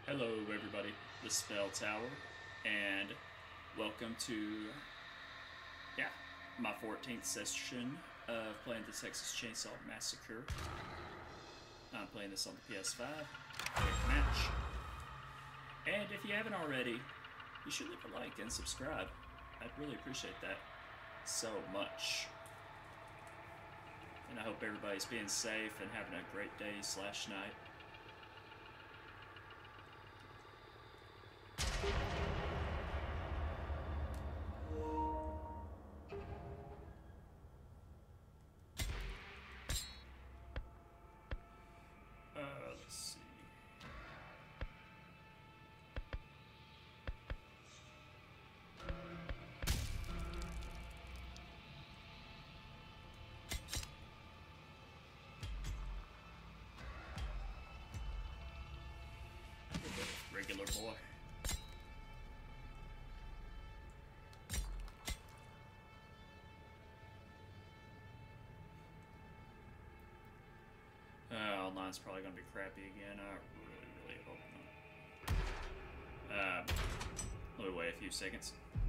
Hello, everybody. The Spell Tower, and welcome to my 14th session of playing the Texas Chainsaw Massacre. I'm playing this on the PS5. Quick match. And if you haven't already, you should leave a like and subscribe. I'd really appreciate that so much. And I hope everybody's being safe and having a great day/night. Let's see. Regular boy. Online's probably going to be crappy again. I really hope not. Let me wait a few seconds.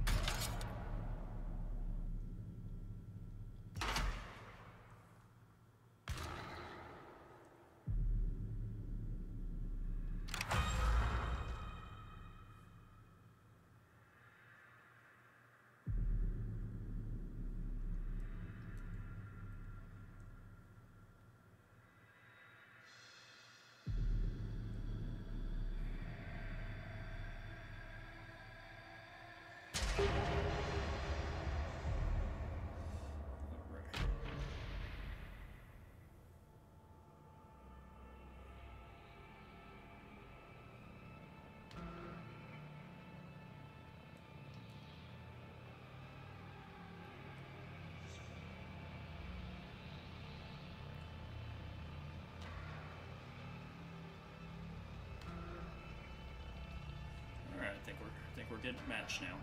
Alright, I think we're getting matched now.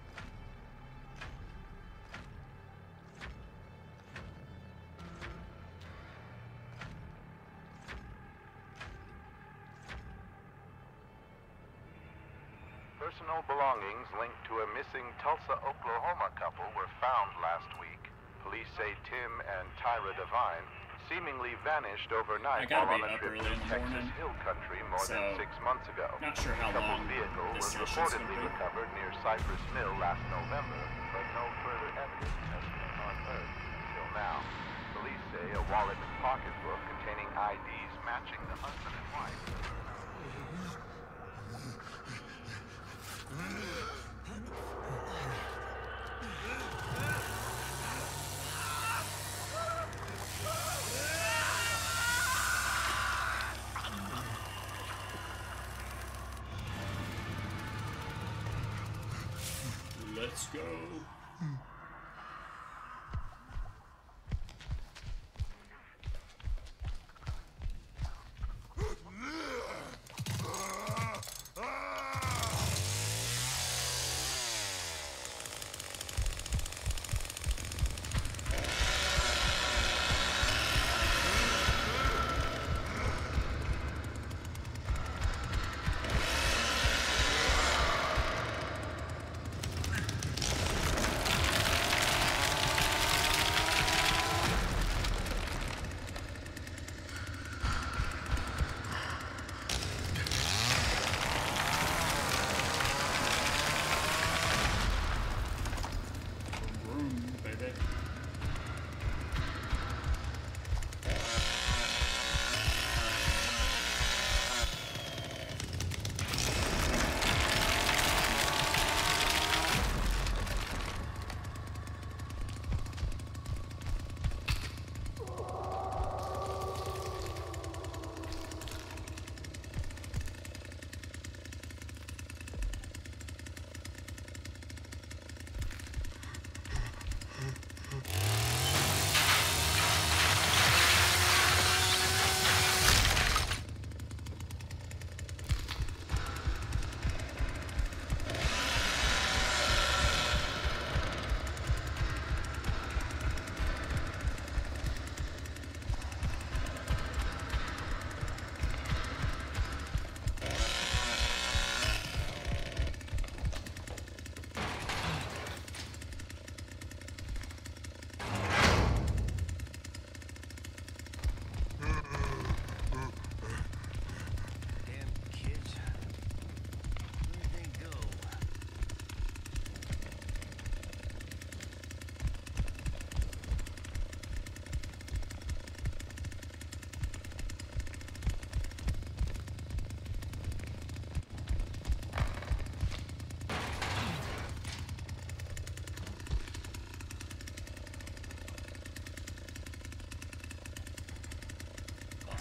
Personal belongings linked to a missing Tulsa, Oklahoma couple were found last week. Police say Tim and Tyra Devine seemingly vanished overnight while on a trip to Texas Hill Country more than 6 months ago. Not sure how the long couple's vehicle this was session's reportedly gonna be. recovered near Cypress Mill last November, but no further evidence has been unearthed until now. Police say a wallet and pocketbook containing IDs matching the husband and wife. Let's go.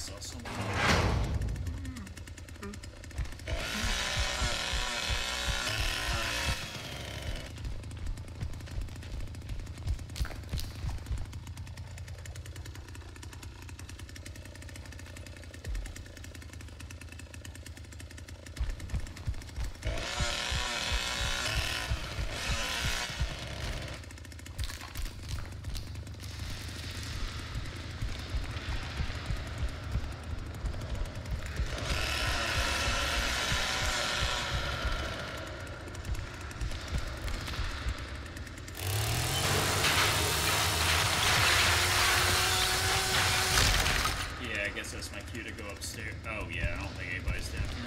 saw someone. I guess that's my cue to go upstairs. Oh yeah, I don't think anybody's down here.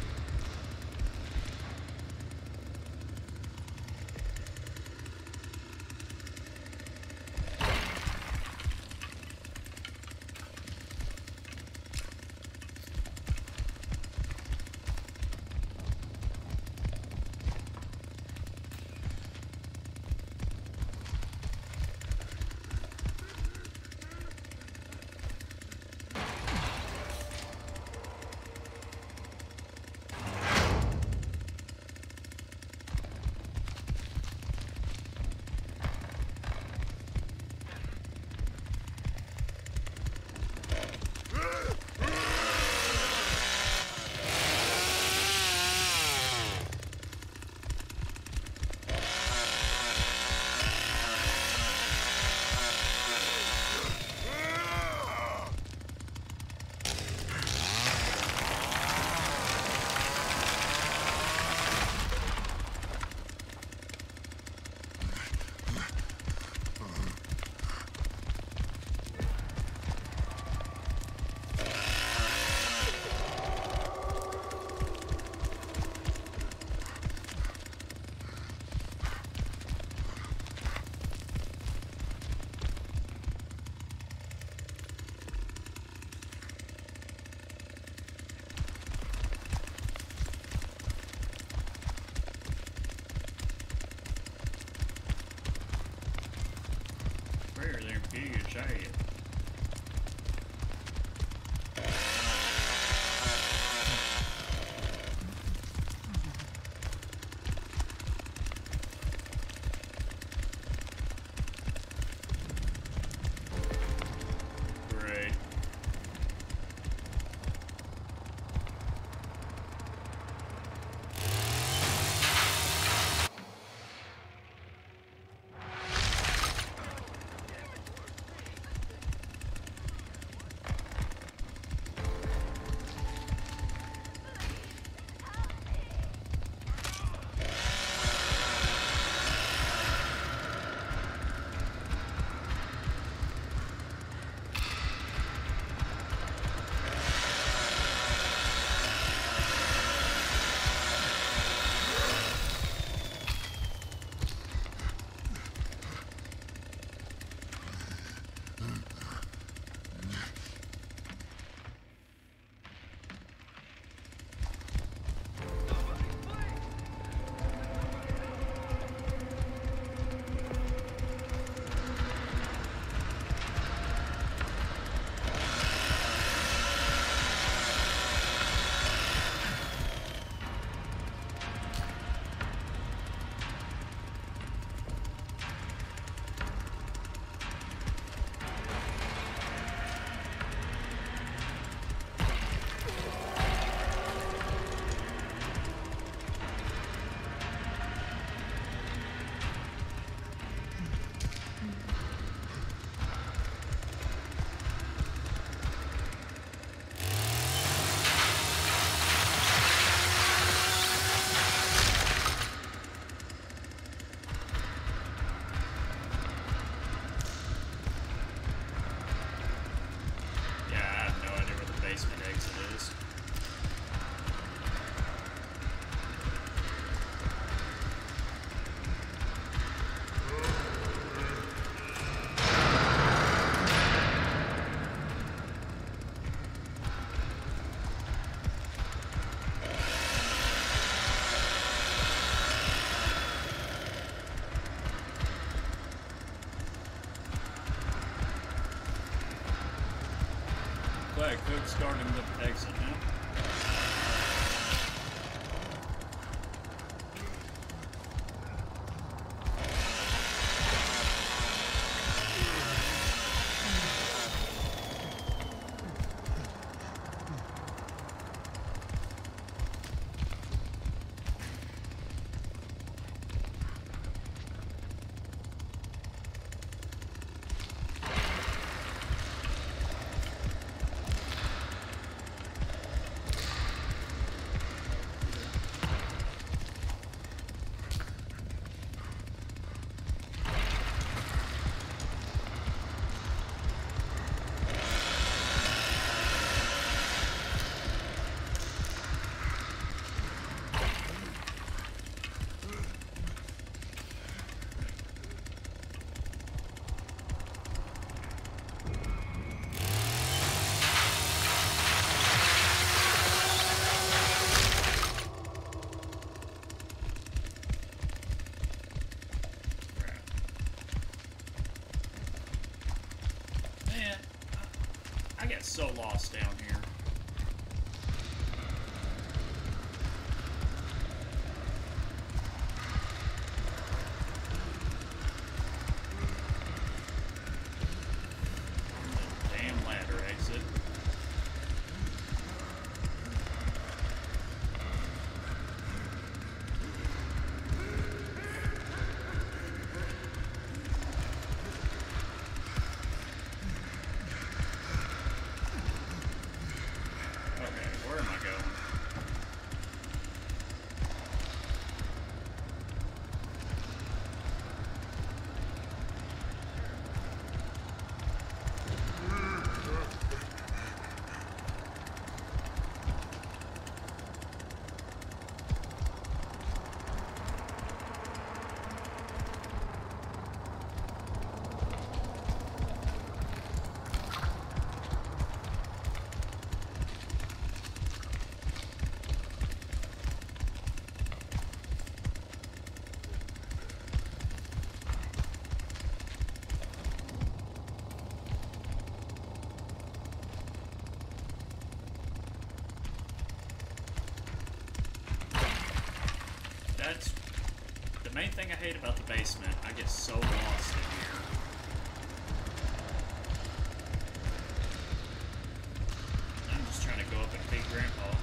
Where there be a giant? Great. I could start in the exit now. I get so lost down here. Damn ladder exit. Where am I going? That's the main thing I hate about the basement. I get so lost in here. I'm just trying to go up and beat Grandpa.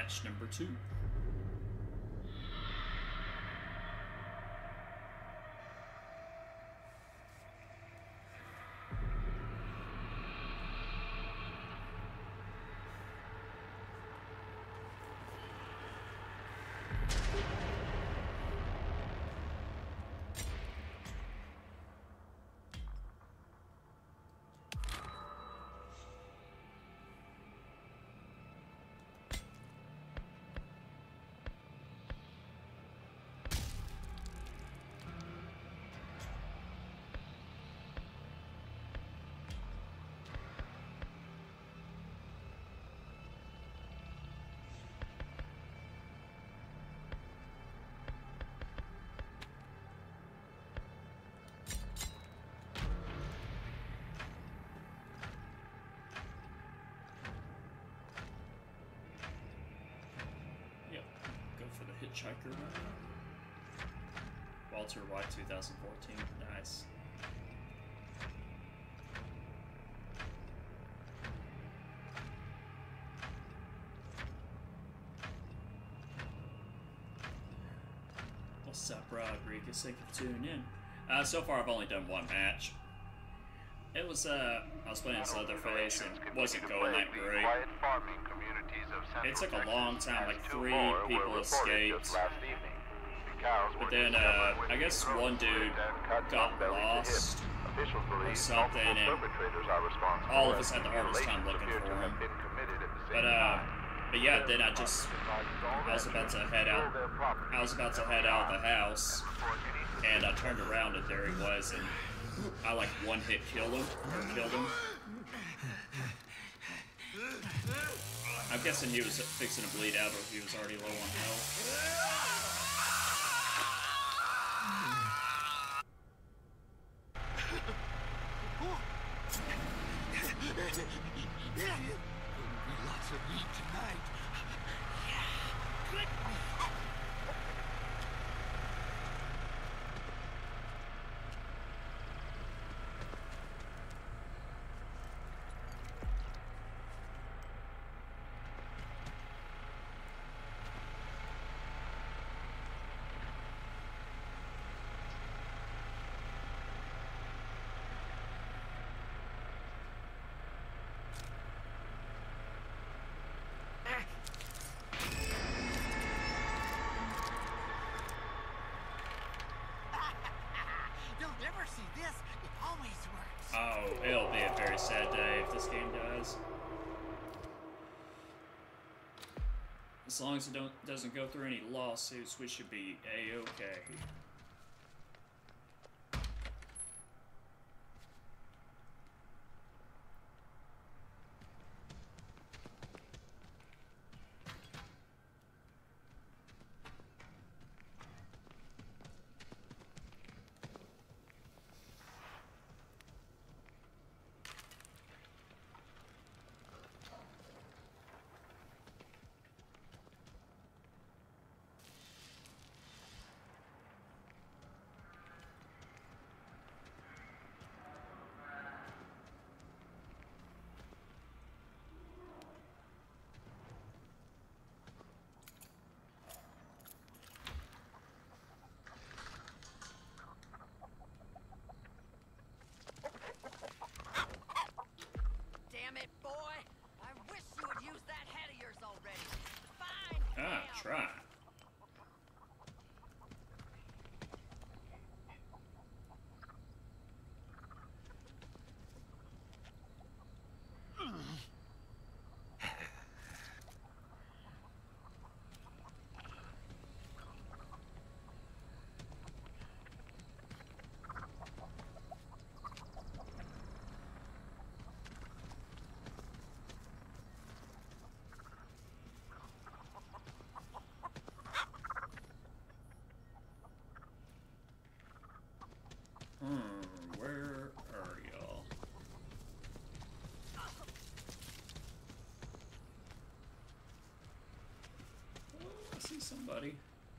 match number 2. Hitchhiker. Walter White 2014. Nice. What's up, Rodriguez? Thank you for tuning in. So far, I've only done one match. It was, I was playing as Leatherface and wasn't going that great. It took a long time, like 3 people escaped. But then, I guess one dude got lost or something, and all of us had the hardest time looking for him. But yeah, then I was about to head out of the house, and I turned around and there he was, and I like one-hit killed him. I'm guessing he was fixing to bleed out, or he was already low on health. Lots of meat tonight. Oh, it'll be a very sad day if this game dies. As long as it doesn't go through any lawsuits, we should be A-okay. Try. Where are y'all? Oh, I see somebody,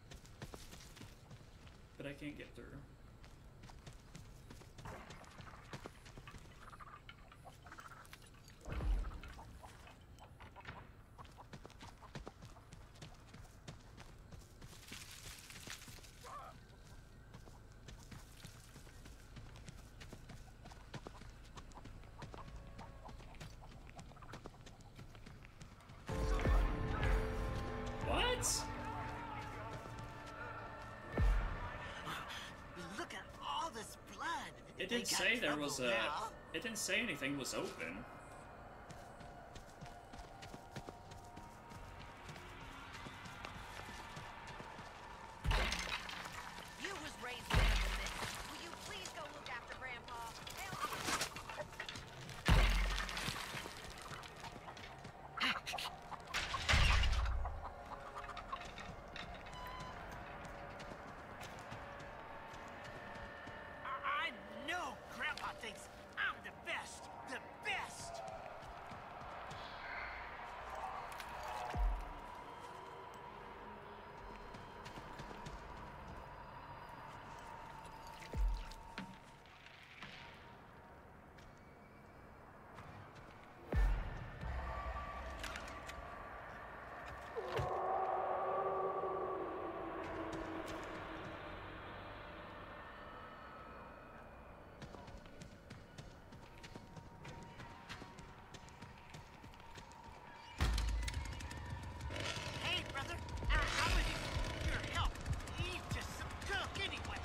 but I can't get through. It didn't say there was a... It didn't say anything was open. You was raised better than this. Will you please go look after Grandpa? I know Grandpa thinks I'm the best. The best. Hey, brother. I would need your help. He's just some cook anyway.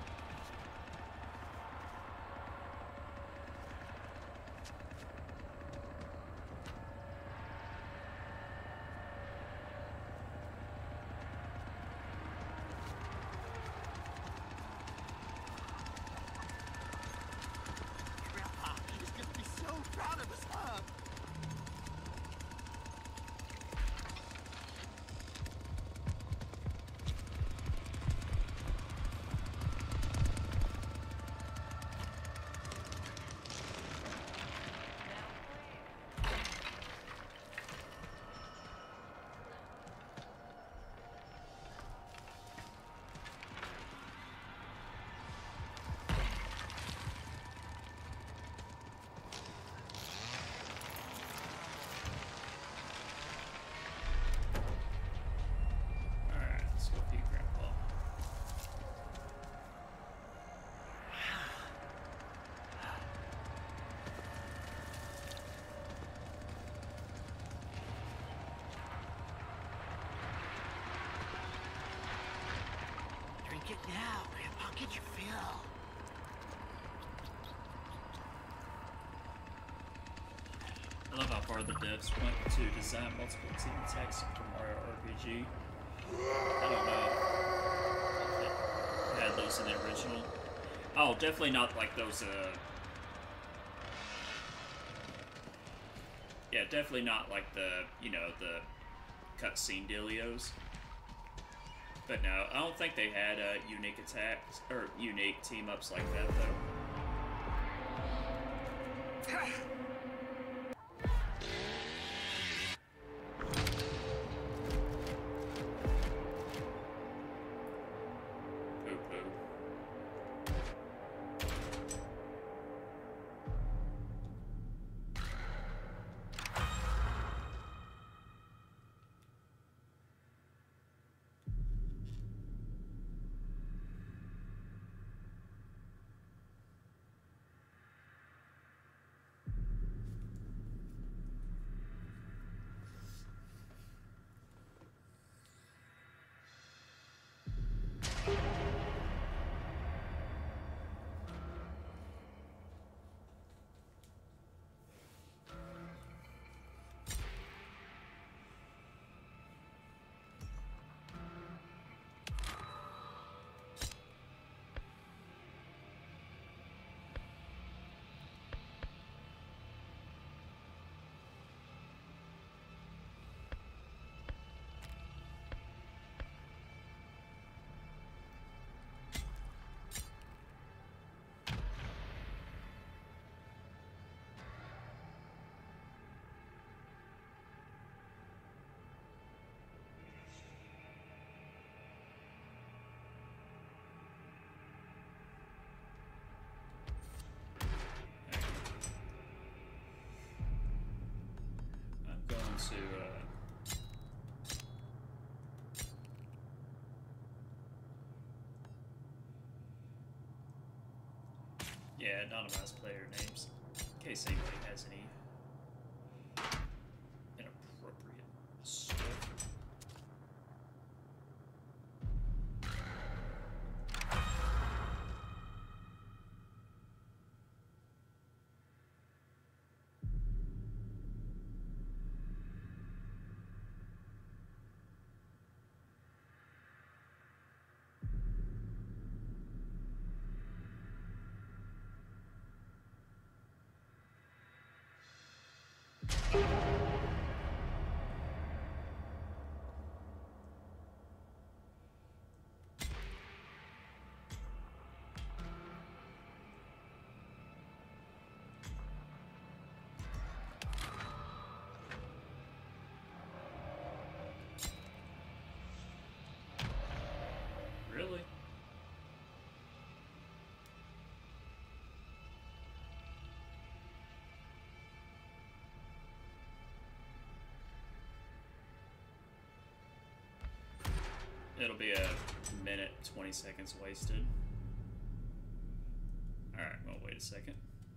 Grandpa is gonna be so proud of us, huh? Alright, let's go feed Grandpa. Drink it now, Grandpa. Get your fill. I love how far the devs went to design multiple team attacks for Mario RPG. I don't know if they had those in the original. Oh, definitely not like those, yeah, definitely not like the, you know, the cutscene dealios. But no, I don't think they had, unique attacks, or unique team-ups like that, though. Poo-poo. I'm going to, yeah, anonymize player names, in case anybody has any inappropriate stuff. It'll be a minute, 20 seconds wasted. Alright, well, wait a second.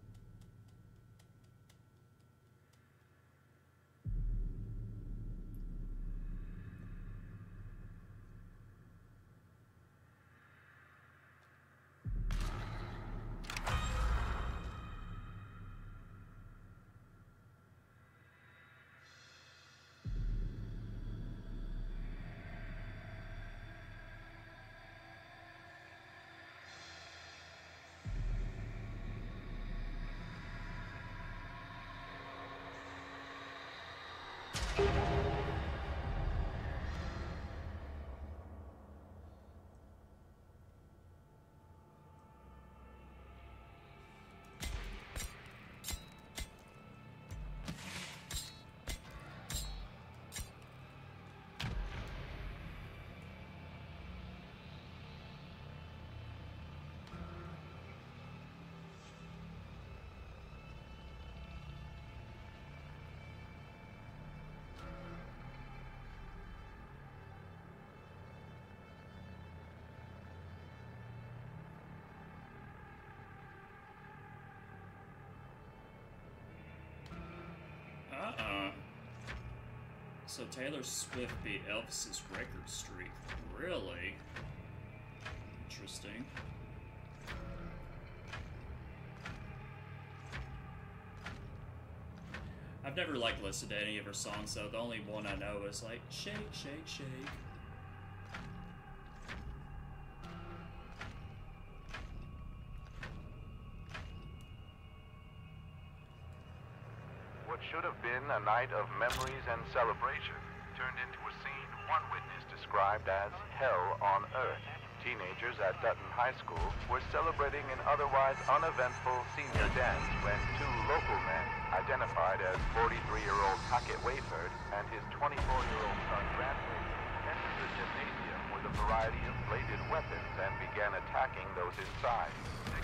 So Taylor Swift beat Elvis's record streak. Really? Interesting. I've never like listened to any of her songs though. The only one I know is like Shake, Shake, Shake. What should have been a night of memories and celebration turned into a scene one witness described as hell on earth. Teenagers at Dutton High School were celebrating an otherwise uneventful senior dance when two local men, identified as 43-year-old Hackett Wayford and his 24-year-old son Bradford, entered the gymnasium with a variety of bladed weapons and began attacking those inside.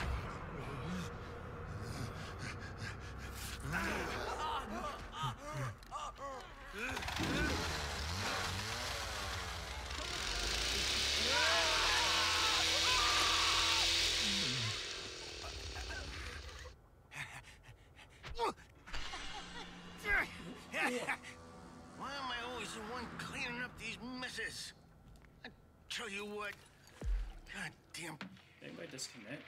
Why am I always the one cleaning up these messes? I tell you what. God damn. Anybody disconnect?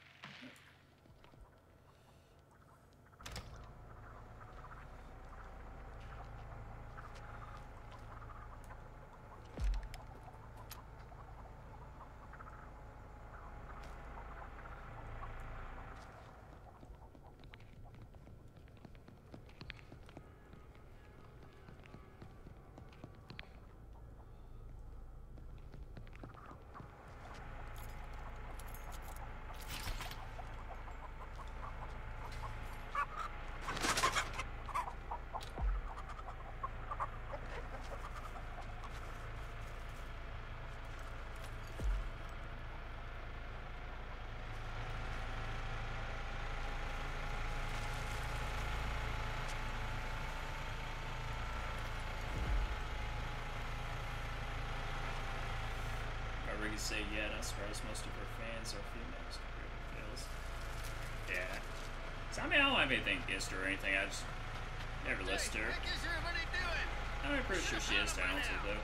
You say yeah, and I suppose most of her fans are females. Feels. Yeah. So, I mean, I don't have anything against her or anything. I just never listened to her. What is everybody doing? I'm pretty sure she is talented, though.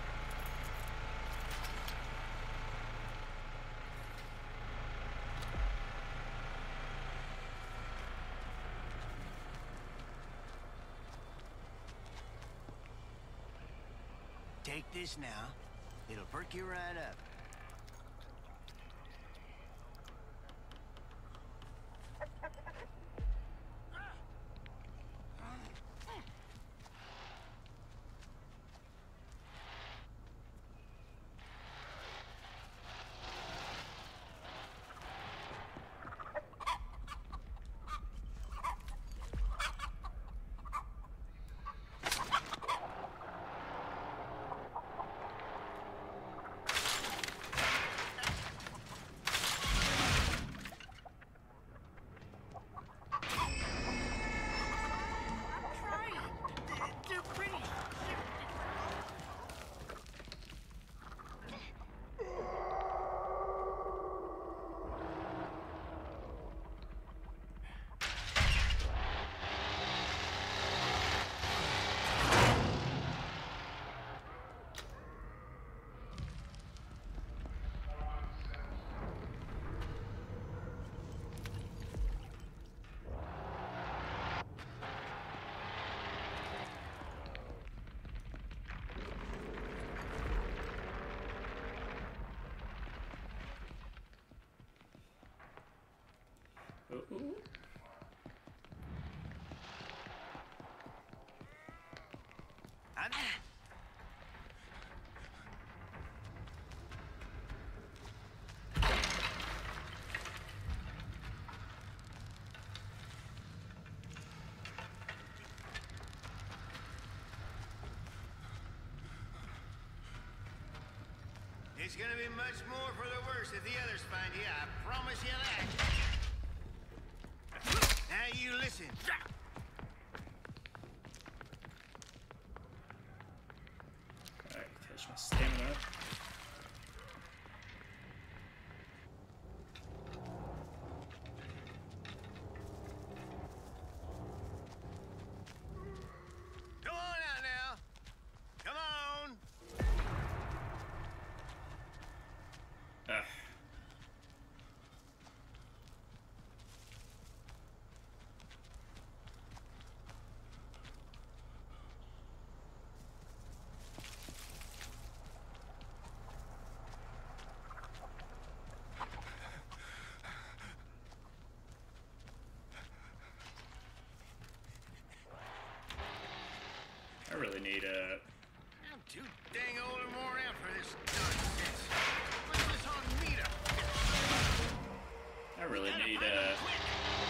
Take this now. It'll perk you right up. Ooh. It's gonna be much more for the worse if the others find you, I promise you that. Now you listen. Alright, catch my stamina up. Come on out now. Come on. Ugh. I really need a... I'm too dang old and worn out for this nonsense. What's this on me to? I really Gotta need find a... them quick.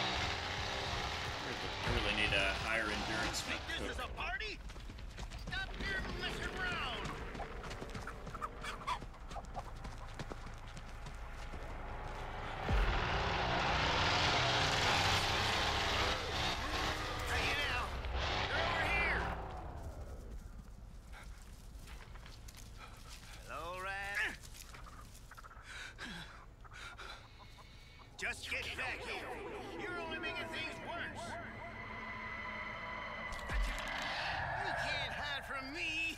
I really need a higher endurance Think this is cook. a party? Stop your messing around. Hey, now. They're over here. Hello, Rat. Just get back here. You're only making things worse. You can't hide from me.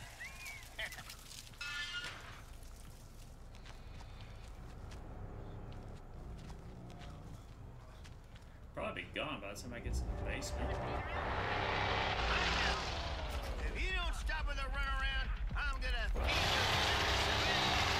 Probably be gone by the time I get to the basement. If you don't stop with the runaround, I'm gonna feed your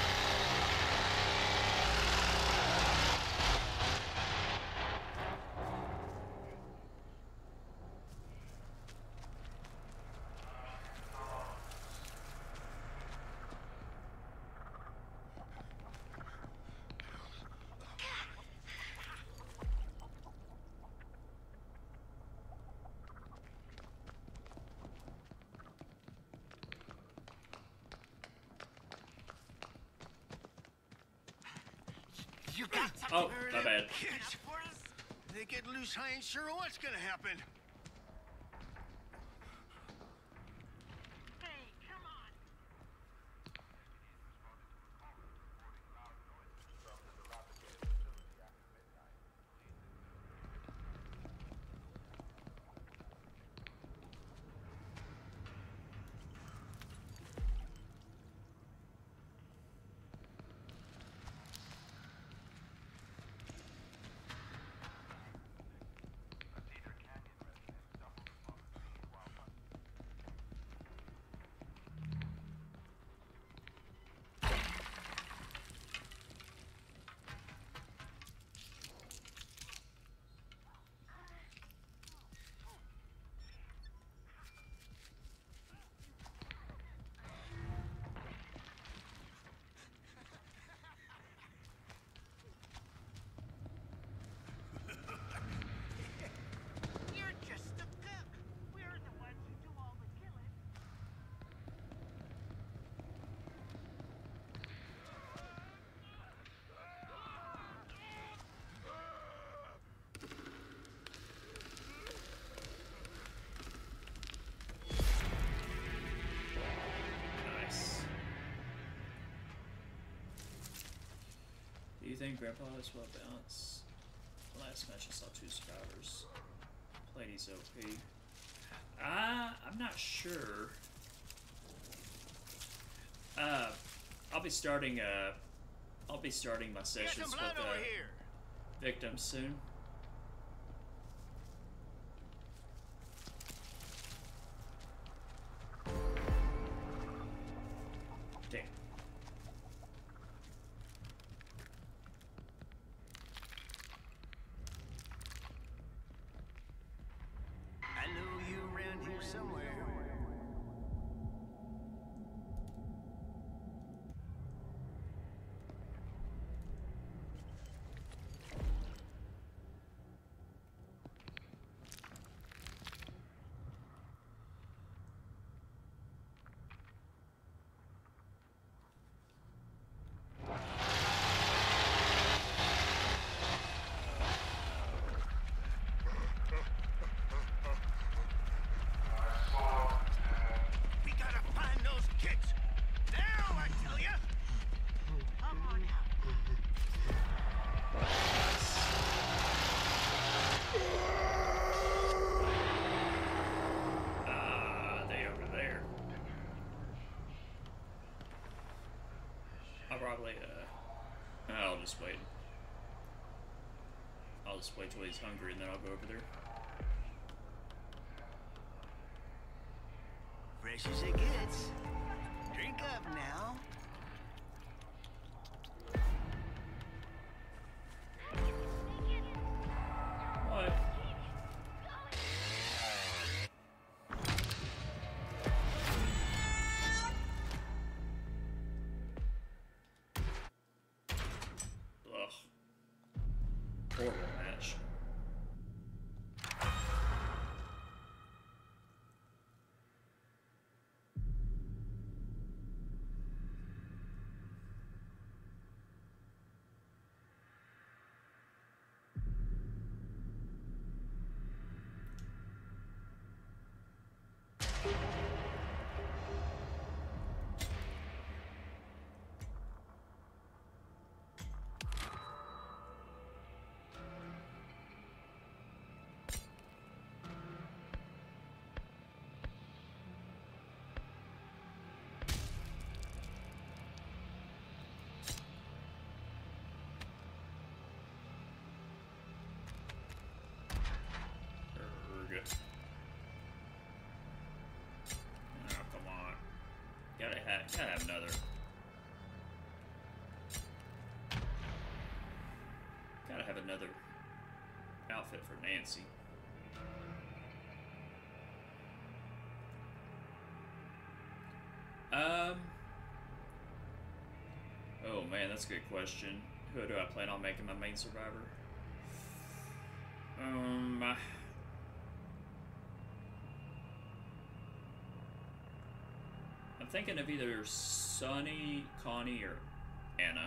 You got something. Oh, my bad. Kids, they get loose, I ain't sure what's gonna happen. Hey, come on. You're just a cook. We're the ones who do all the killing. Nice. Do you think Grandpa is well balanced? Last match I saw 2 survivors. Lady's OP. I'm not sure. I'll be starting my Get sessions some blood with over here. victims soon. Damn. just wait. I'll just wait till he's hungry and then I'll go over there. Fresh as it gets. Drink up now. What? Ugh. Horrible match. Erg. Oh, come on. Gotta have another. Gotta have another outfit for Nancy. Oh man, that's a good question. Who do I plan on making my main survivor? I'm thinking of either Sunny, Connie, or Anna.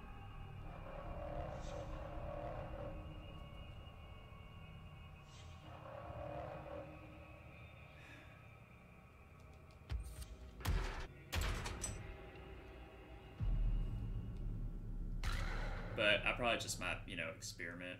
But I probably just might, you know, experiment.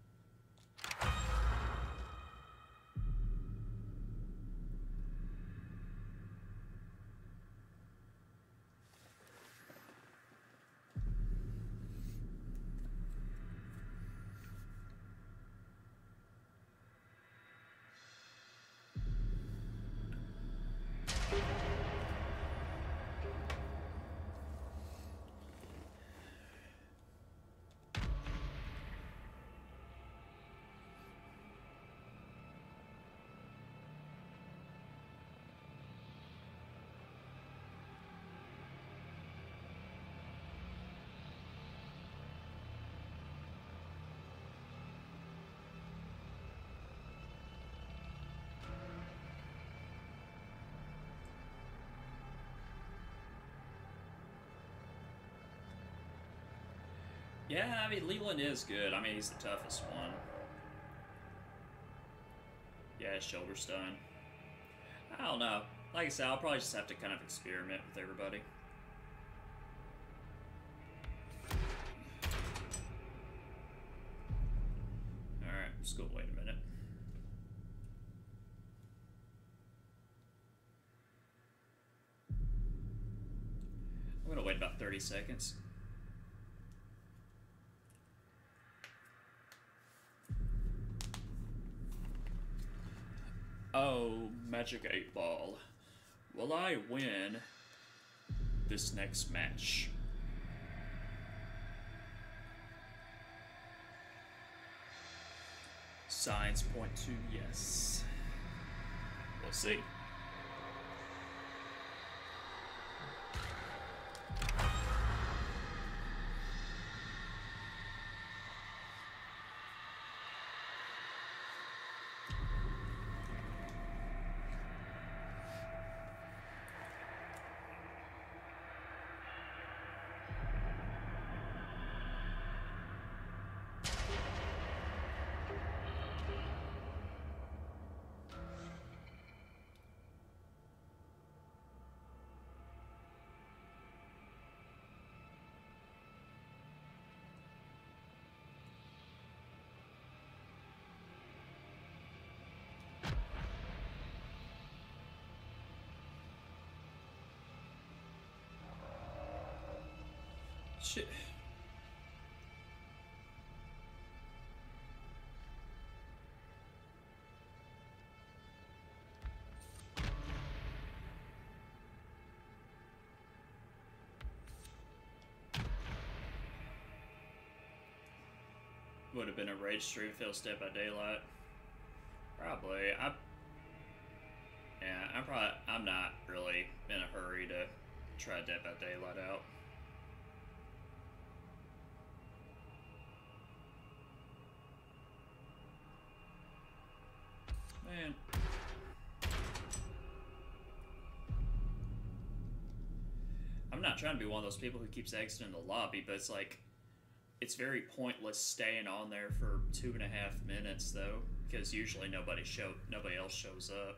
Yeah, I mean, Leland is good. I mean, he's the toughest one. Yeah, his shoulder's done. I don't know. Like I said, I'll probably just have to kind of experiment with everybody. Alright, just go wait a minute. I'm gonna wait about 30 seconds. Oh, Magic 8 Ball. Will I win this next match? Signs point to yes. We'll see. Shit. would have been a rage stream if it was Dead by Daylight. Probably. I'm not really in a hurry to try Dead by Daylight out. Man. I'm not trying to be one of those people who keeps exiting the lobby, but it's like, it's very pointless staying on there for 2.5 minutes though, because usually nobody else shows up.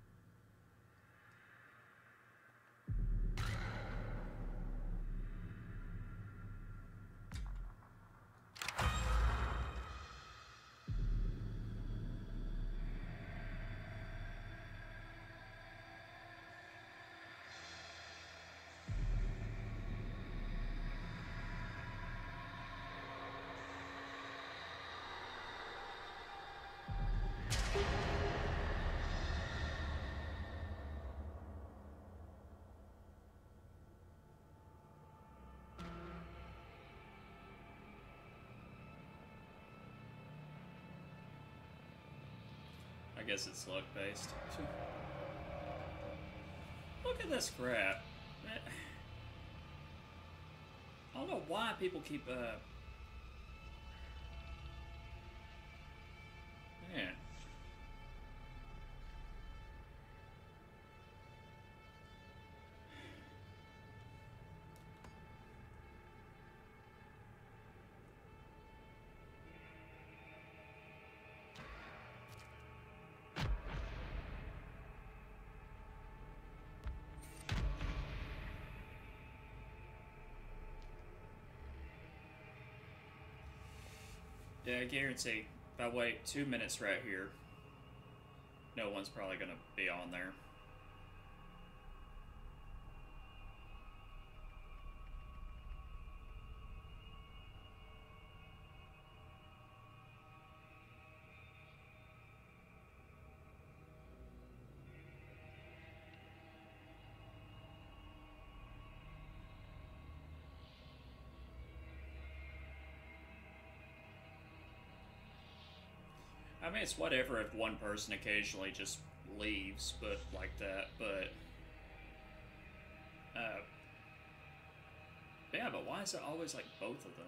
I guess it's luck based. Look at this crap. I don't know why people keep man. Yeah, I guarantee if I wait 2 minutes right here, no one's probably gonna be on there. I mean, it's whatever if one person occasionally just leaves, but like that, but... yeah, but why is it always, like, both of them?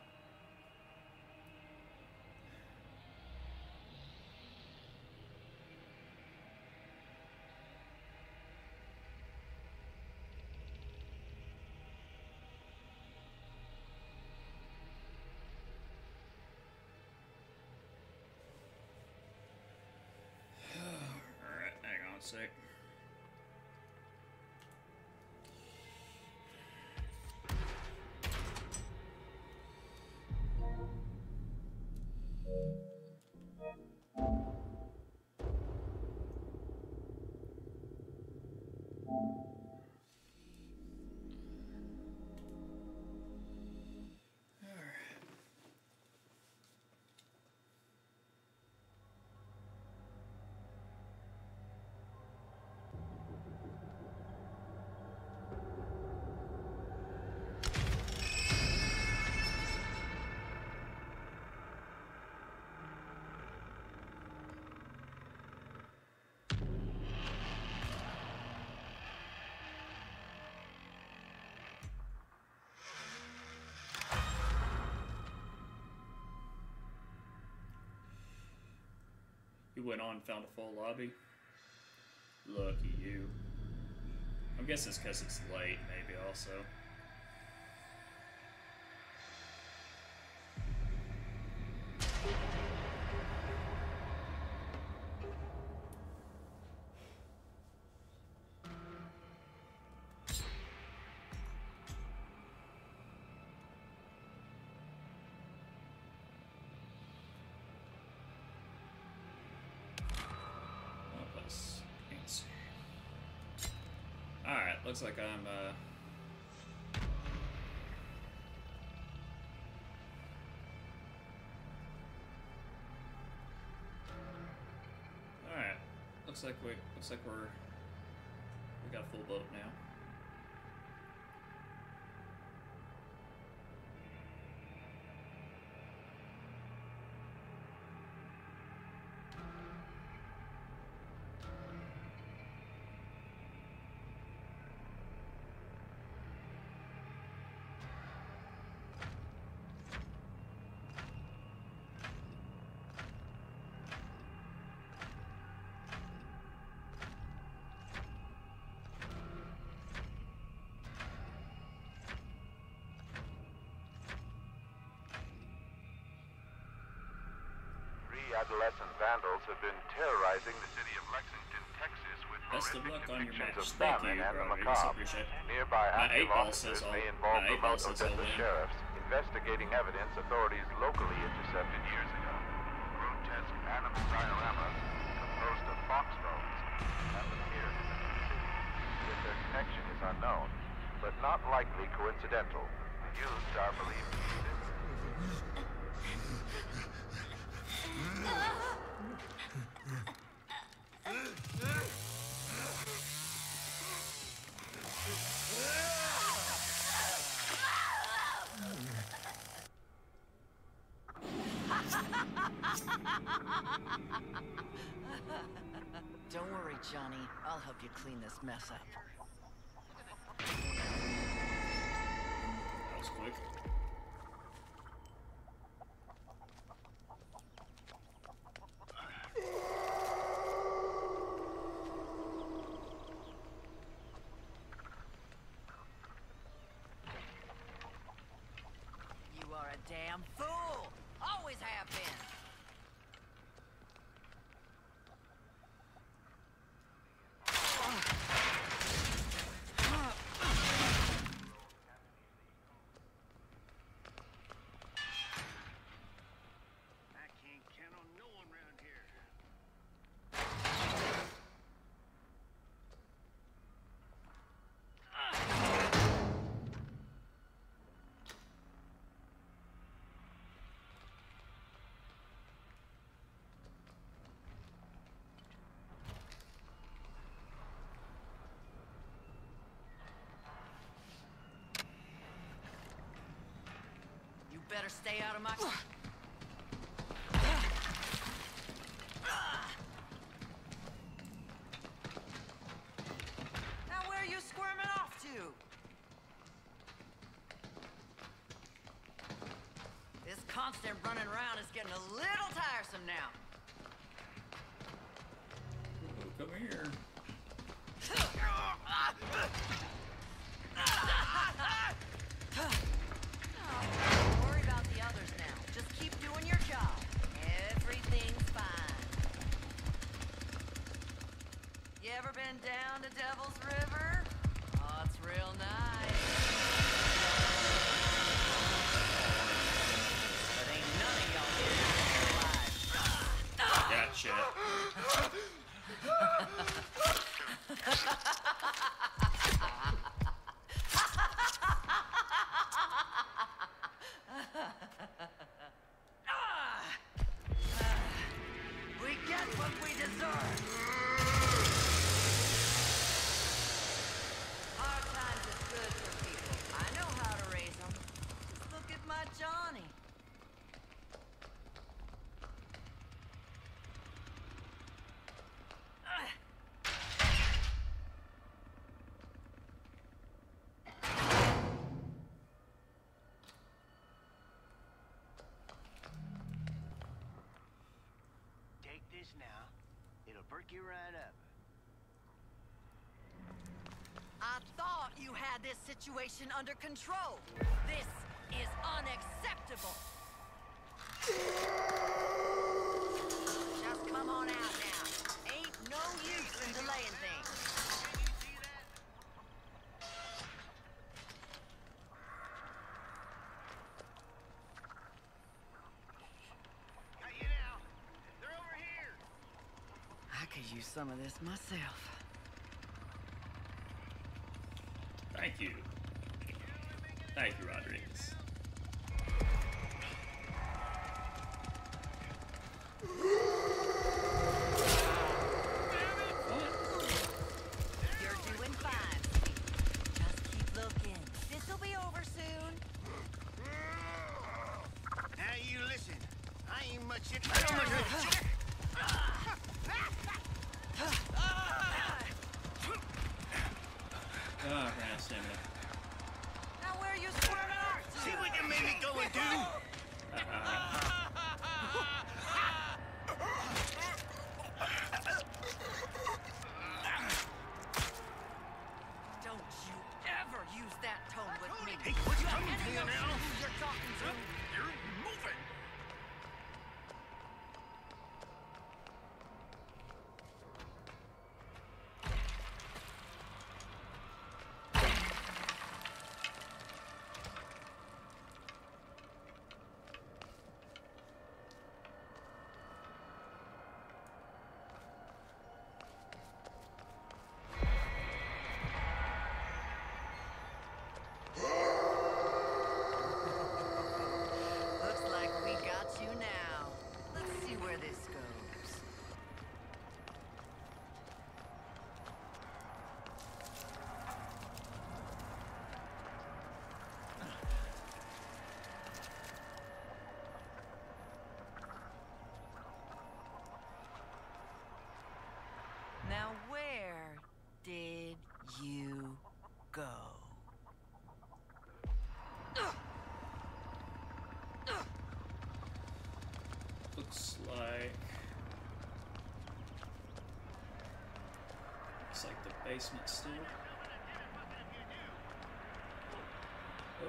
Alright, hang on a sec. You went on and found a full lobby? Lucky you. I guess it's because it's late, maybe, also. Alright, looks like I'm, Alright, looks like we got a full boat now. adolescent vandals have been terrorizing the city of Lexington, Texas with Best of horrific luck on your depictions match. of Thank famine you, and the Rodriguez. I macabre. appreciate it. Nearby My active 8 ball officers says may I'll- involve my 8 remote ball says I'll Odessa win. sheriffs investigating evidence authorities locally intercepted years ago. Grotesque animal dioramas composed of foxbones have appeared in the city. Yet their connection is unknown, but not likely coincidental. The youths are believed to be Don't worry, Johnny. I'll help you clean this mess up. That was quick. You are a damn fool! Always have been! I can't count on no one around here. You better stay out of my... Now where are you squirming off to? This constant running around is getting a little tiresome now. Oh, come here. Don't worry about the others now. Just keep doing your job. Everything's fine. You ever been down to Devil's River? Oh, it's real nice. But ain't none of y'all here alive. Gotcha. We get what we deserve. Hard times is good for people. I know how to raise them. Just look at my Johnny. Take this now. It'll perk you right up. I thought you had this situation under control. This is unacceptable. Just come on out now. Ain't no use in delaying things. Got you now. They're over here. I could use some of this myself. Thank you. Thank you, Rodriguez. You're doing fine, sweetie. Just keep looking. This'll be over soon. Now you listen. I ain't much in... I don't much in... Oh, I ran out of stamina. Now where are you squirming off to? See what you made me go and do? looks like the basement still. Oh.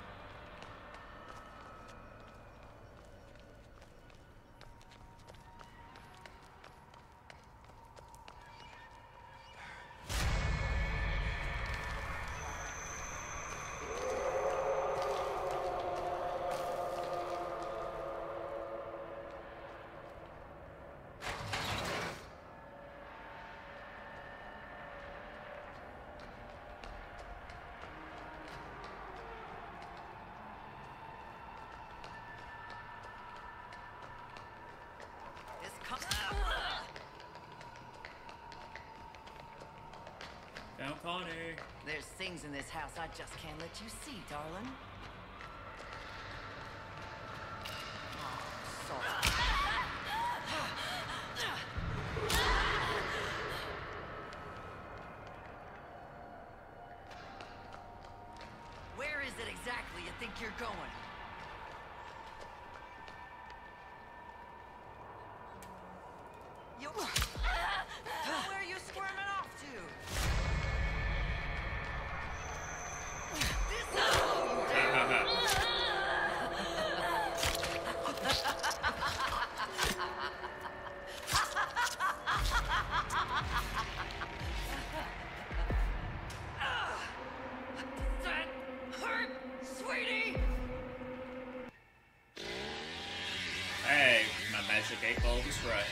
Found Connie. There's things in this house I just can't let you see, darling. Oh, sorry. Where is it exactly you think you're going? You... Where are you squirming off to? That hurt, sweetie! Hey, my magic 8 ball was right.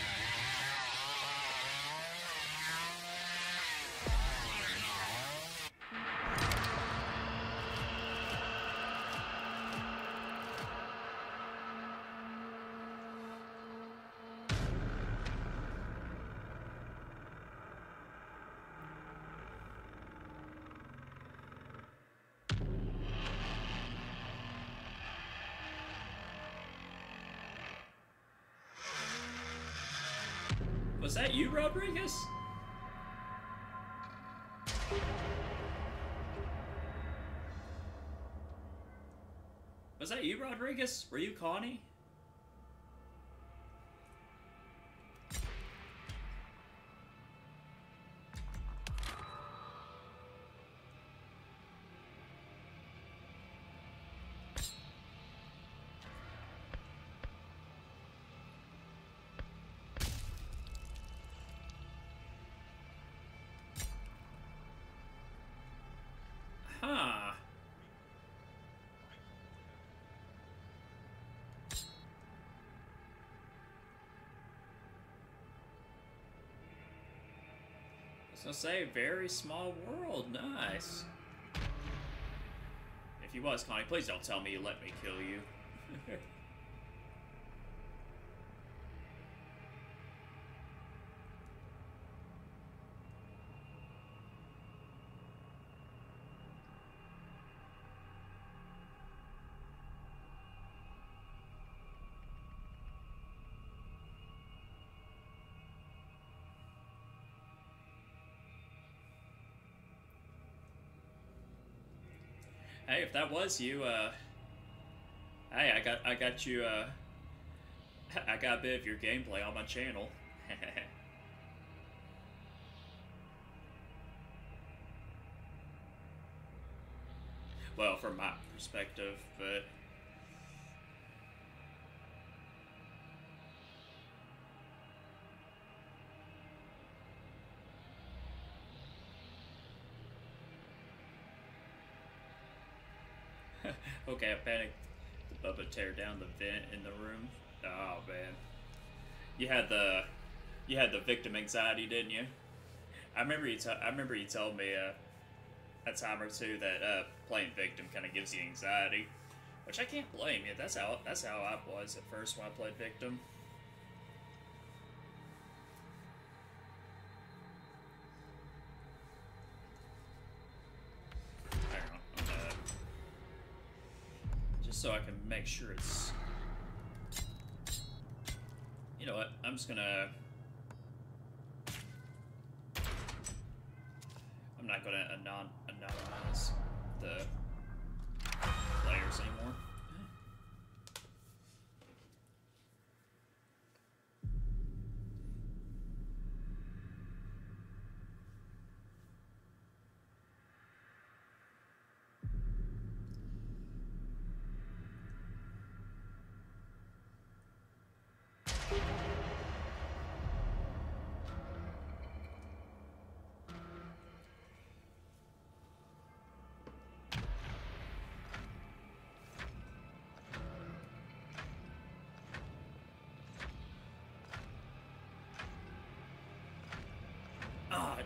Was that you, Rodriguez? Was that you, Rodriguez? Were you Connie? Huh. I was gonna say, very small world. Nice. If you was Connie, please don't tell me you let me kill you. Hey, if that was you, hey, I got you, I got a bit of your gameplay on my channel. Well, from my perspective, but... Okay, I panicked. The Bubba tear down the vent in the room. Oh man, you had the victim anxiety, didn't you? I remember you told me a time or two that playing victim kind of gives you anxiety, which I can't blame you. That's how I was at first when I played victim. So I can make sure it's... You know what? I'm just gonna... I'm not gonna anonymize the players anymore.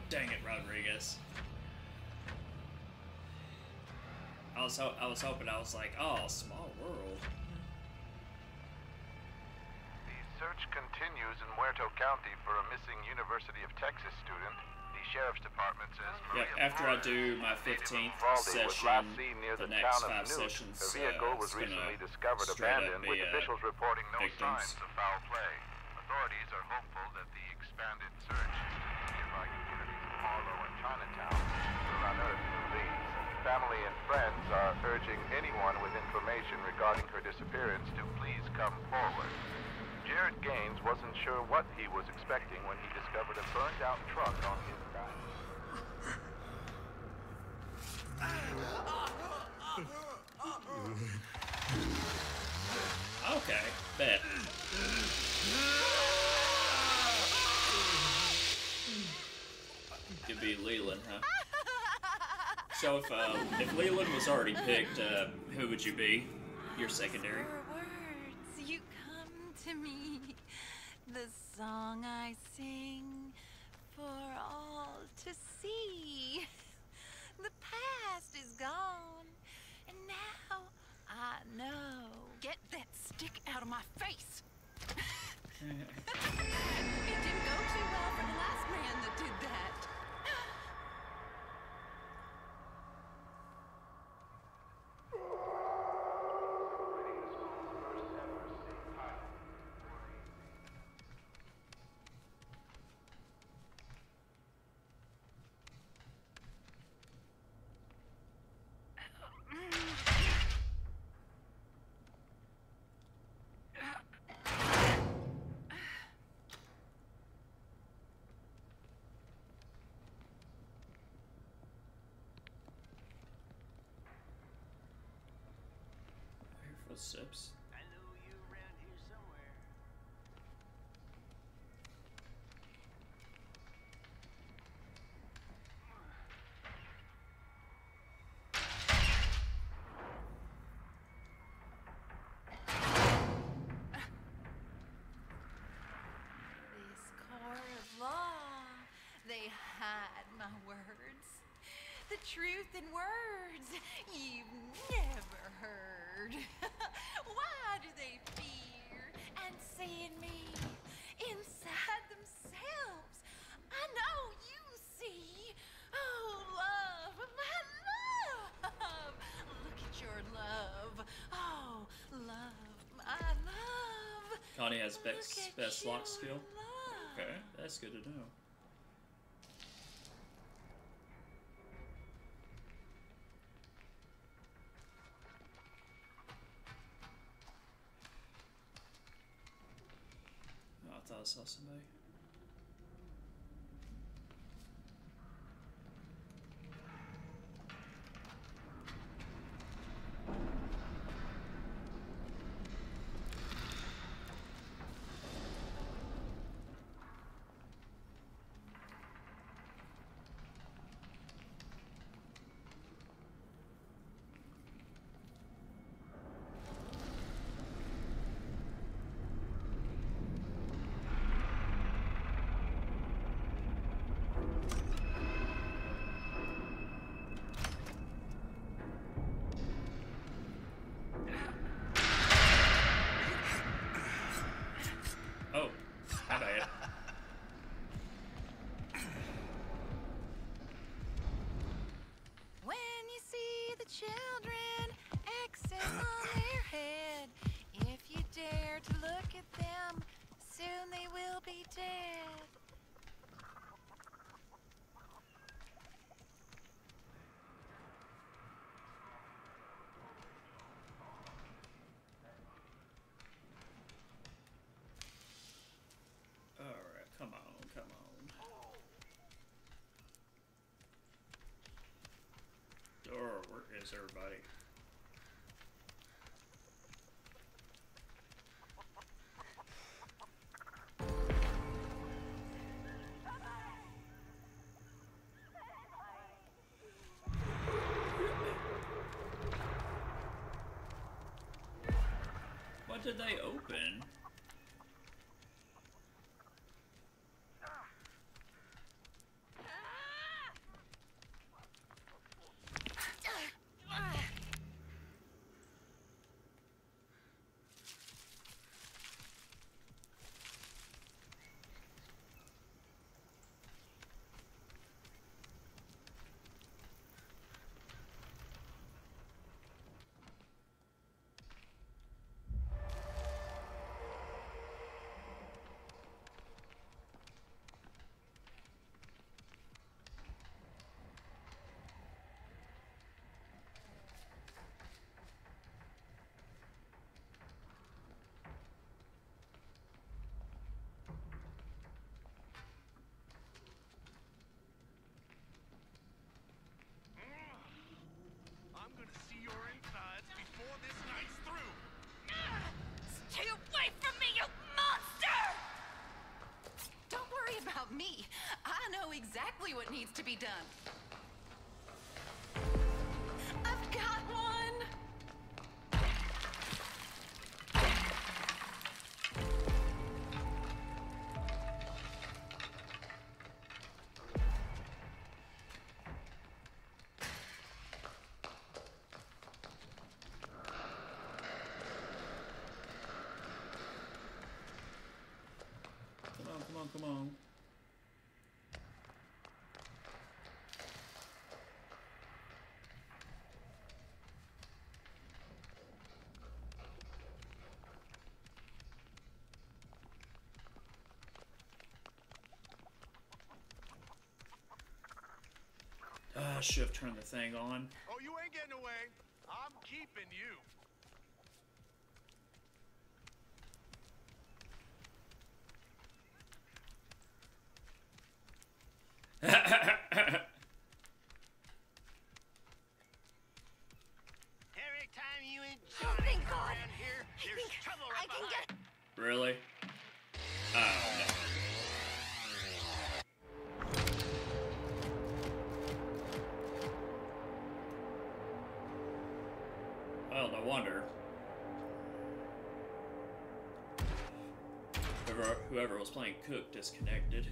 Dang it, Rodriguez. I was hoping, I was like, oh, small world. The search continues in Muerto County for a missing University of Texas student. The sheriff's department says Yep, Maria after I do my 15th session, the next 5 sessions, the vehicle was it's gonna recently discovered straight up abandoned, be, with officials reporting no victims. signs of foul play. Authorities are hopeful that the expanded search in nearby communities of Harlow and Chinatown will unearth new leads. Family and friends are urging anyone with information regarding her disappearance to please come forward. Jared Gaines wasn't sure what he was expecting when he discovered a burned-out truck on his back. Okay, bet. Could be Leland, huh? So if Leland was already picked, who would you be? Your secondary? For words you come to me, the song I sing for all to see. The past is gone, and now I know. Get that stick out of my face! It didn't go too well for the last man that did that. Footsteps. I know you around here somewhere. This court of law, they hide my words. The truth in words you've never heard. Why do they fear and see in me inside themselves? I know you see. Oh, love, my love. Look at your love. Oh, love, my love. Connie has Look best at lock your skill. love. Okay, that's good to know. Oh, I thought I saw somebody. Oh, my bad. When you see the children X's on their head, if you dare to look at them, soon they will be dead. Alright, come on, come on. Door, where is everybody? What did they open? me. I know exactly what needs to be done. I've got one. Come on. I should have turned the thing on. Oh, you ain't getting away. I'm keeping you. Every time you and Oh, Johnny thank come God. around here, there's trouble right I can behind. get. Really? Oh no. Well, no wonder. Whoever was playing Cook disconnected.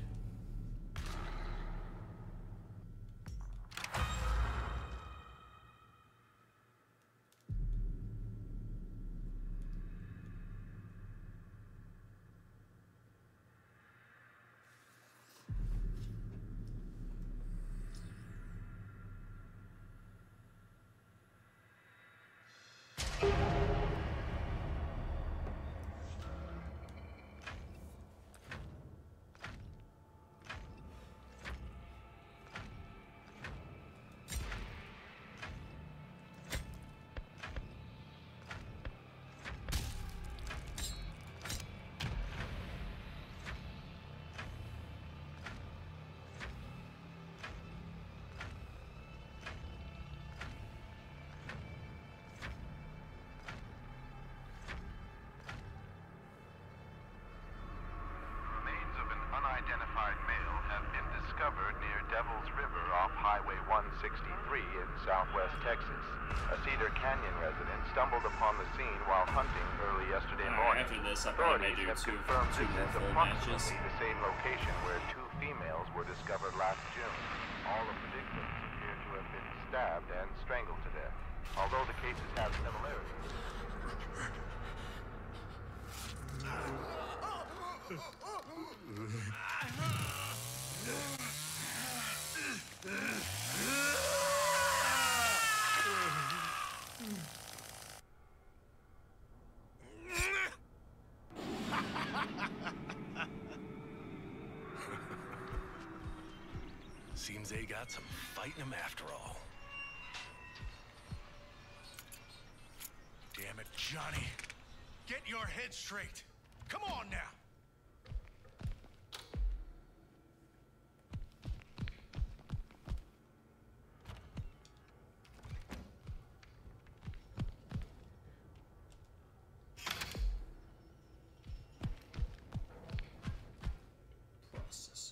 Remains of an unidentified male have been discovered near Devil's River off Highway 163 in southwest Texas. A Cedar Canyon resident stumbled upon the scene while hunting early yesterday morning. After this, I probably may Authorities do have two confirmed more this is full approximately matches. the same location where two females were discovered last June. All of the victims appear to have been stabbed and strangled to death. Although the cases have similarities. Seems they got some fight in them after all. Damn it, Johnny. Get your head straight. Come on now. Process.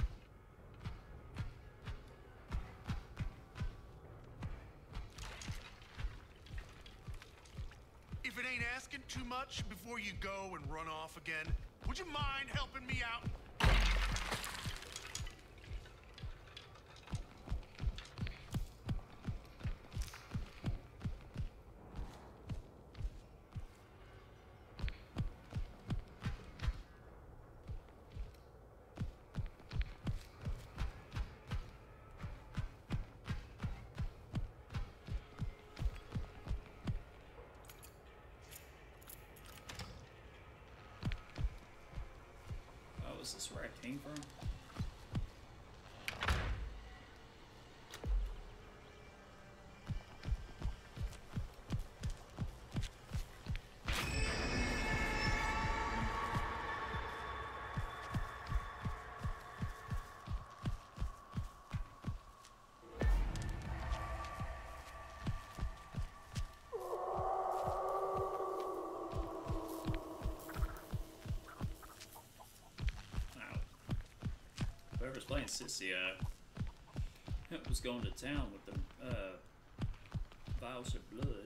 If it ain't asking too much before you go and run off again, would you mind helping me out? Oh, is this where I came from? Ow. whoever's playing Sissy was going to town with the vials of blood.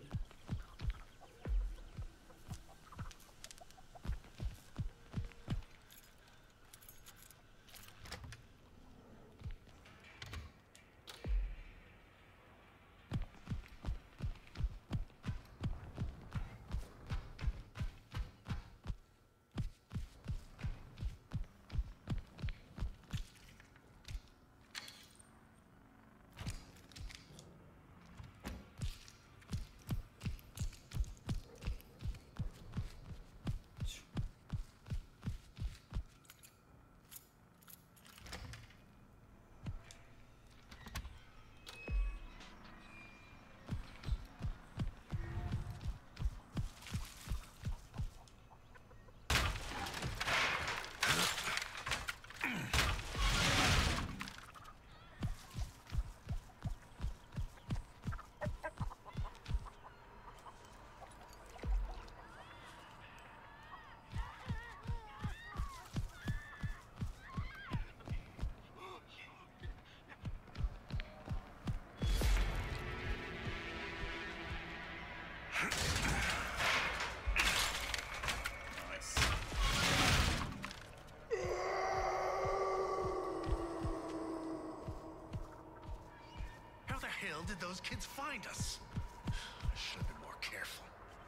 Did those kids find us? I should have been more careful.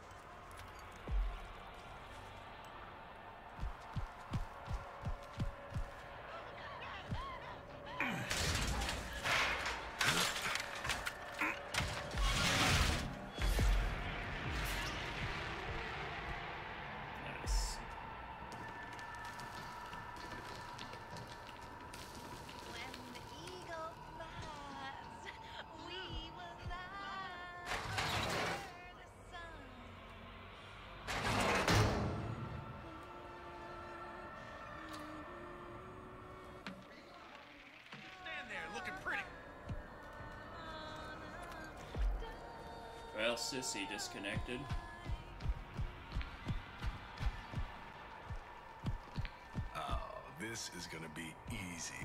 Nice. When the eagle flies, we will lie over the sun. Stand there looking pretty. Well, Sissy disconnected. Oh, this is gonna be easy.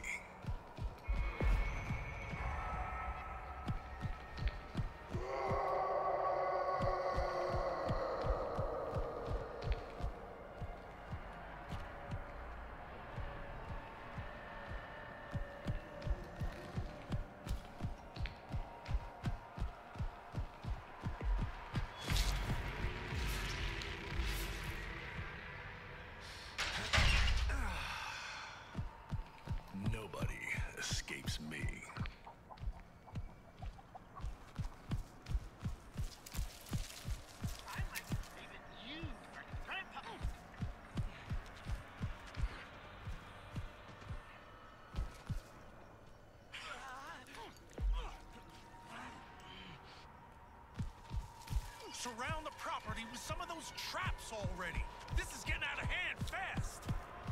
Nobody escapes me. Surround the property with some of those traps already. This is getting out of hand fast.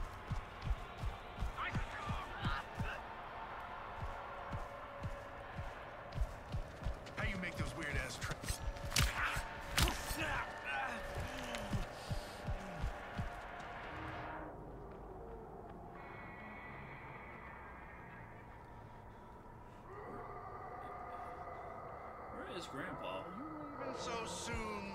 How you make those weird ass traps? Where is Grandpa? So soon.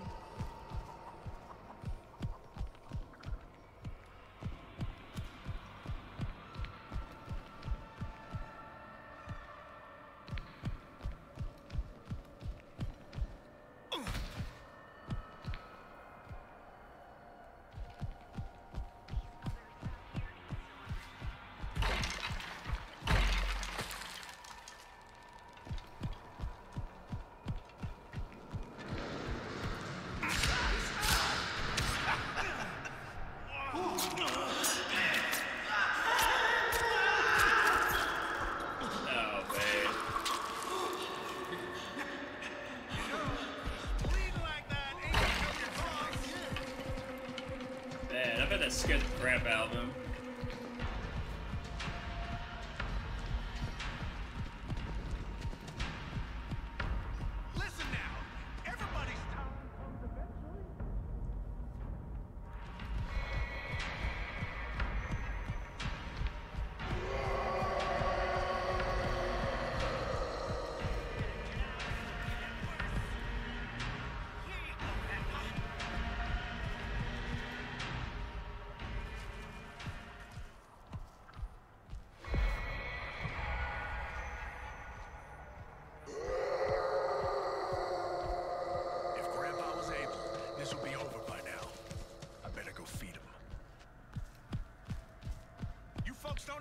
Oh, man. Bleeding like that ain't gonna help your cause. Man, I bet that scared the crap out of him. Listen now, everybody's time comes eventually.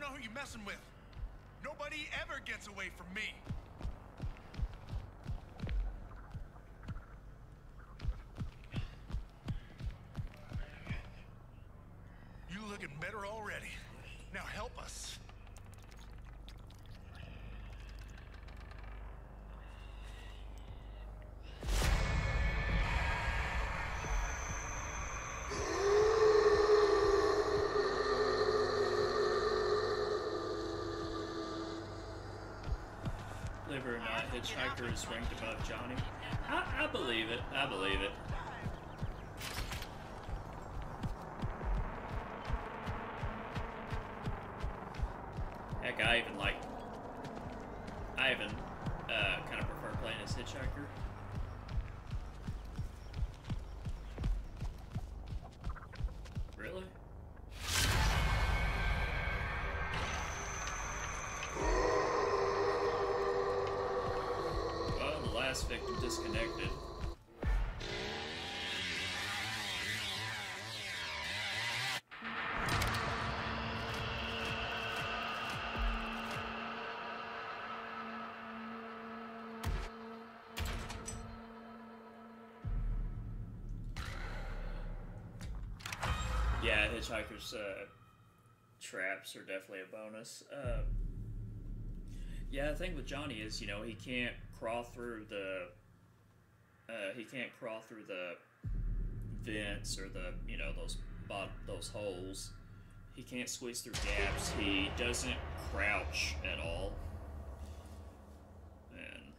know who you're messing with. Nobody ever gets away from me. You looking better already. Now help us. Believe it or not, Hitchhiker is ranked above Johnny. I believe it. I believe it. Heck, I even kind of prefer playing as Hitchhiker. Really? Well, the last victim disconnected. Yeah, Hitchhiker's traps are definitely a bonus. Yeah, the thing with Johnny is, you know, he can't crawl through the vents or the, you know, those holes. He can't squeeze through gaps. He doesn't crouch at all. And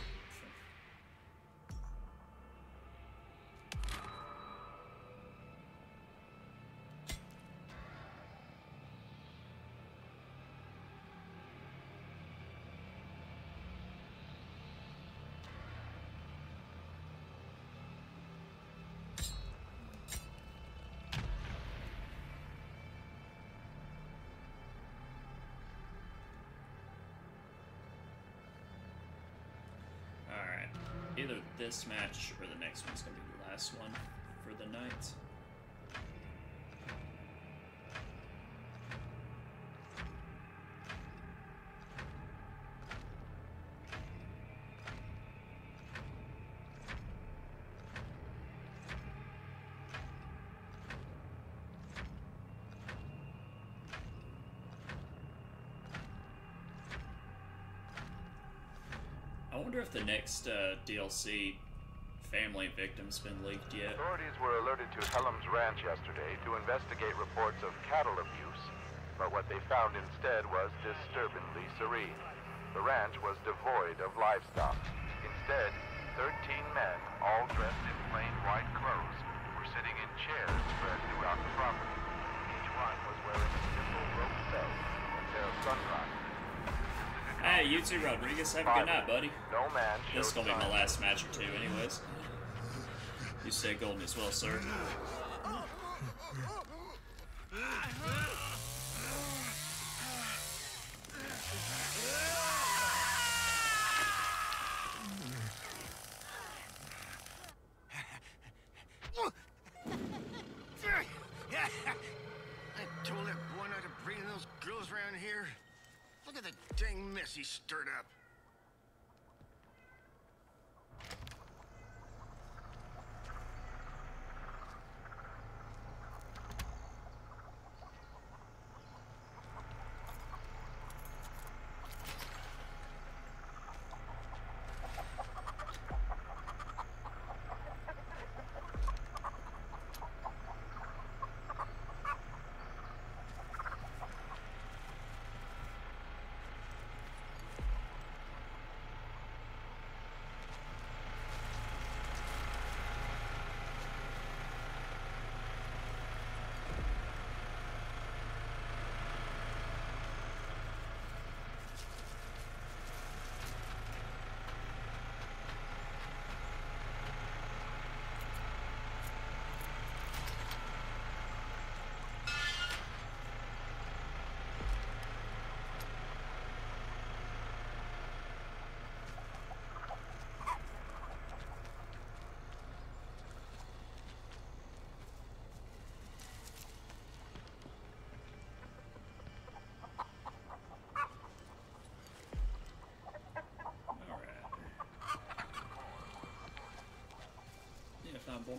alright. Either this match or the next one's gonna be the last one for the night. I wonder if the next DLC family victim's been leaked yet. Authorities were alerted to Helm's Ranch yesterday to investigate reports of cattle abuse, but what they found instead was disturbingly serene. The ranch was devoid of livestock. Instead, 13 men, all dressed in plain white clothes, were sitting in chairs spread throughout the property. Each one was wearing a simple rope belt, a pair of sunglasses. Hey, you too, Rodriguez. Have a good night, buddy. No man This is showed gonna be my signs. last match or two, anyways. You stay golden as well, sir. I told that boy not to bring those girls around here. Look at the dang mess he stirred up.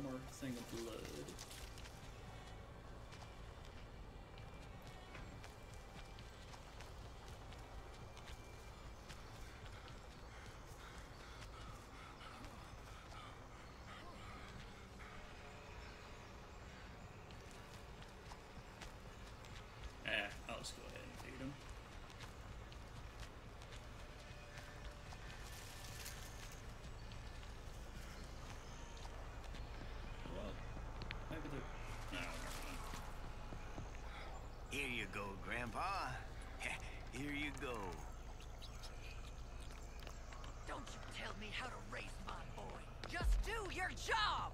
more thing of blood. I'll just go ahead and feed him. Well, maybe they're... No, never mind. Here you go, Grandpa. Here you go. Don't you tell me how to raise my boy. Just do your job!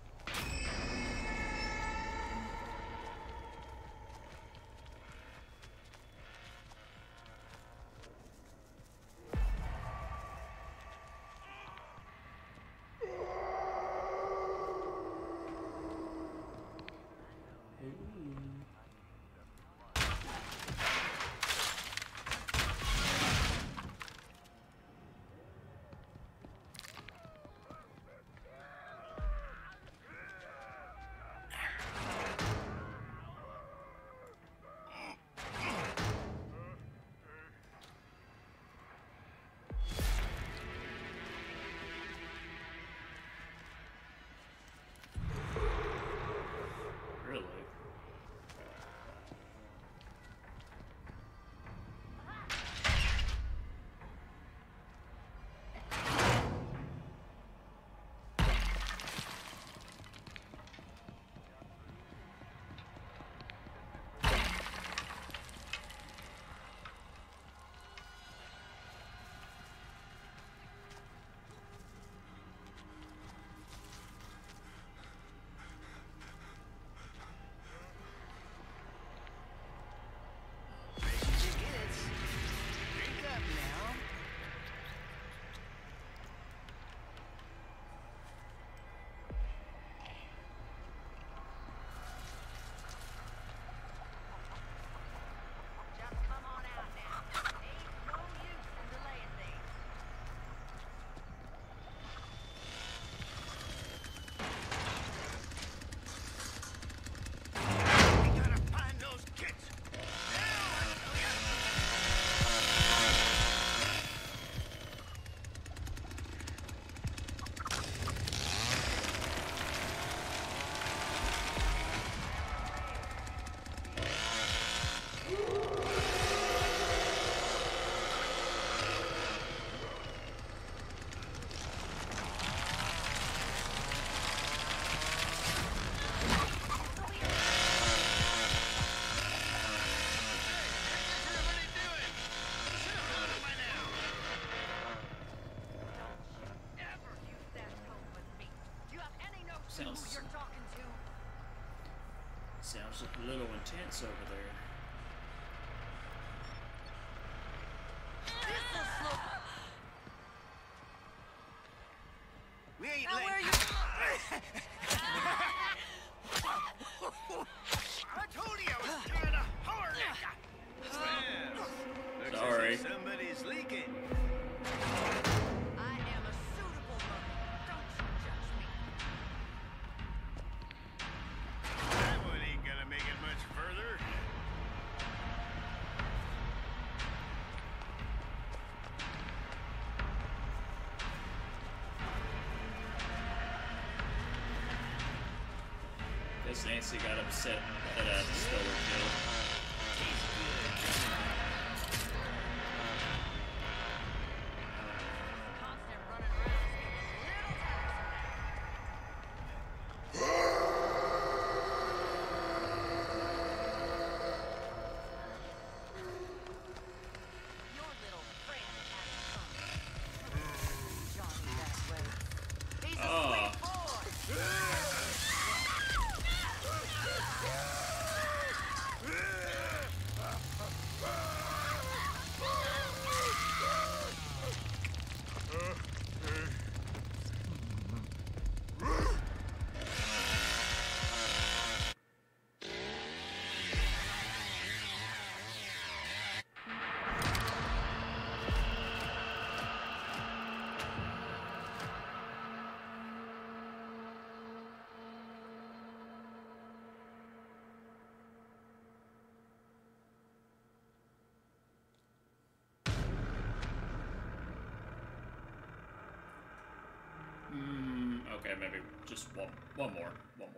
Sounds a little intense over there. We ain't Now letting... where you... I told you I was kind of hard. Well, Sorry. looks as if somebody's leaking. I am a suitable mother. Don't you judge me. That one ain't gonna make it much further. Guess Nancy got upset that I stole her kill. Constant running around is getting a little tiresome. Your little friend has come. Johnny that way. He's a sweet boy. Okay, maybe just one more.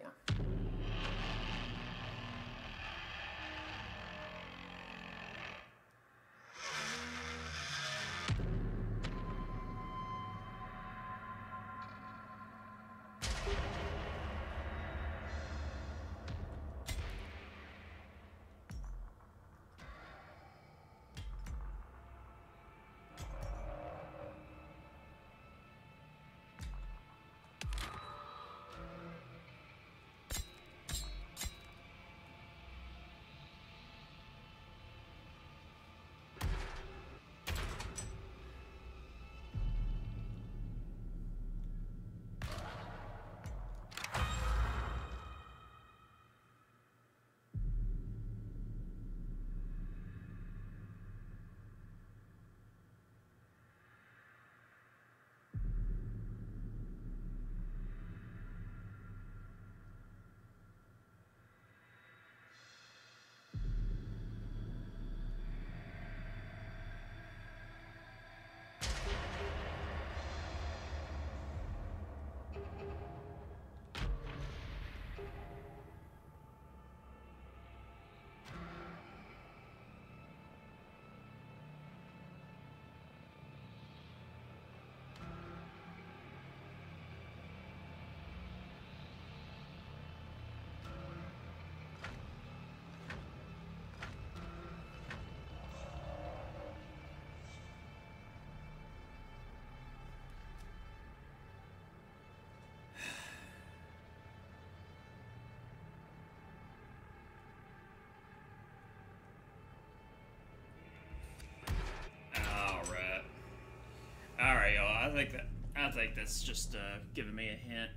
Alright, y'all. I think that's just giving me a hint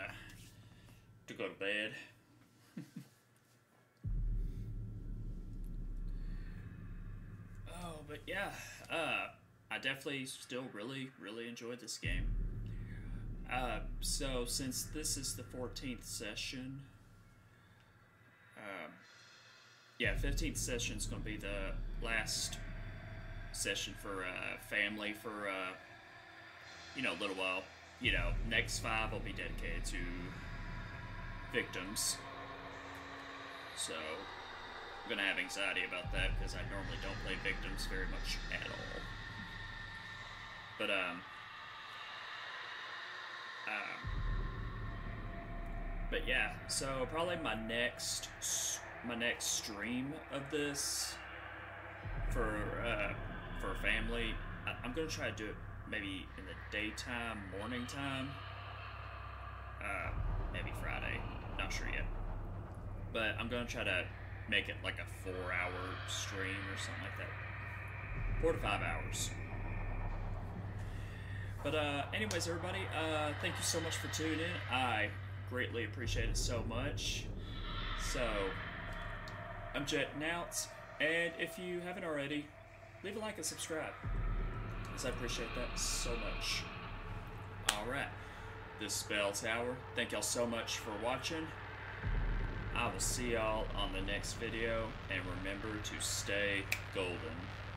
to go to bed. Oh, but yeah, I definitely still really enjoyed this game. So since this is the 14th session, yeah, 15th session is going to be the last session for family for you know, a little while. You know, next 5 will be dedicated to victims. So I'm gonna have anxiety about that because I normally don't play victims very much at all. But yeah, so probably my next stream of this for family, I'm gonna try to do it maybe in the daytime, morning time, maybe Friday, not sure yet. But I'm gonna try to make it like a 4-hour stream or something like that, 4 to 5 hours. But anyways, everybody, thank you so much for tuning in. I greatly appreciate it so much. So I'm jetting out, and if you haven't already, leave a like and subscribe, because I appreciate that so much. Alright, this is Bell Tower. Thank y'all so much for watching. I will see y'all on the next video, and remember to stay golden.